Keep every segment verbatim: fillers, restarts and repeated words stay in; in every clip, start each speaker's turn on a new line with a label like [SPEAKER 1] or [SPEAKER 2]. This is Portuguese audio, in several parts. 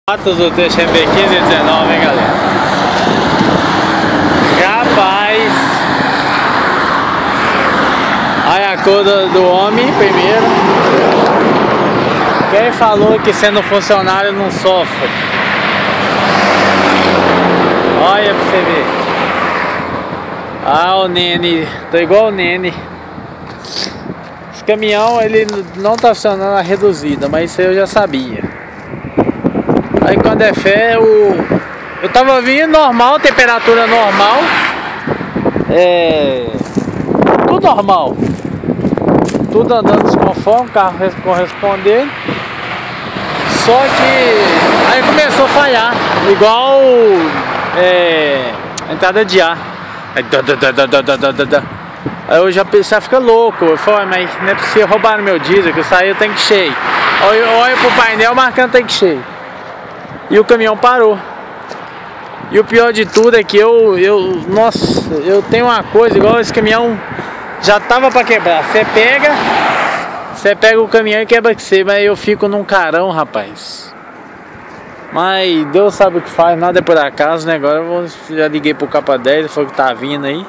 [SPEAKER 1] Fotos do T X M quinze dezenove, hein, galera? Rapaz! Aí a cor do, do homem primeiro. Quem falou que sendo funcionário não sofre? Olha pra você ver. Ah, o Nene, tô igual o Nene. Esse caminhão ele não tá funcionando a reduzida, mas isso aí eu já sabia. Aí quando é fé, o... eu tava vindo normal, temperatura normal. É... Tudo normal. Tudo andando conforme, o carro correspondendo. Só que aí começou a falhar, igual é, a entrada de ar. Aí, da, da, da, da, da, da, da. Aí eu já pensei, ah, fica louco. Eu falei, mas não é possível roubar no meu diesel, que eu saí o tanque cheio. Olha, olha pro painel marcando tanque cheio. E o caminhão parou. E o pior de tudo é que eu, eu, nossa, eu tenho uma coisa, igual esse caminhão já tava pra quebrar. Você pega, você pega o caminhão e quebra que você, mas eu fico num carão, rapaz. Mas Deus sabe o que faz, nada é por acaso, né? Agora eu vou, já liguei pro capa dez, foi o que tá vindo aí.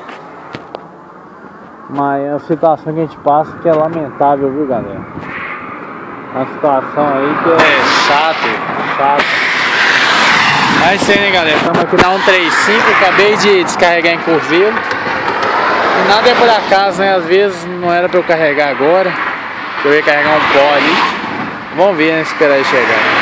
[SPEAKER 1] Mas é uma situação que a gente passa que é lamentável, viu, galera? Uma situação aí que é chato, chato. É isso aí, né, galera? Estamos aqui na cento e trinta e cinco, acabei de descarregar em Curvelo. E nada é por acaso, né? Às vezes não era pra eu carregar agora. Eu ia carregar um pó ali. Vamos ver, né? Esperar ele chegar.